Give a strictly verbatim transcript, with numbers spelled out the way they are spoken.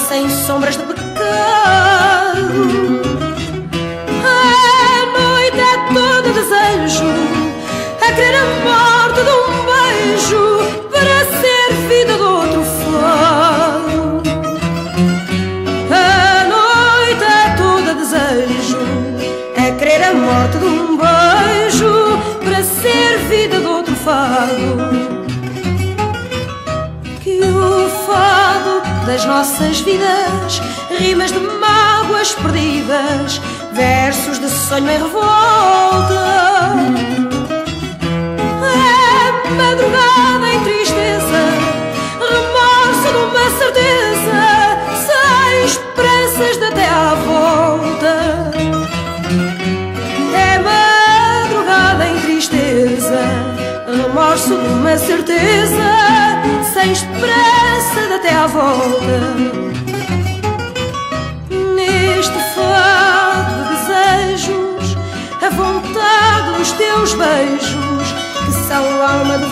sem sombras de pecado. A noite é toda desejo, a querer a morte de um beijo para ser vida de outro fado. A noite é toda desejo, a querer a morte de um beijo para ser vida de outro fado. Que o fado das nossas vidas, rimas de mágoas perdidas, versos de sonho em revolta. É madrugada em tristeza, remorso de uma certeza, sem esperanças de até à volta. É madrugada em tristeza, remorso de uma certeza, sem esperança de até à volta. Neste fado de desejos, a vontade dos teus beijos, que são alma de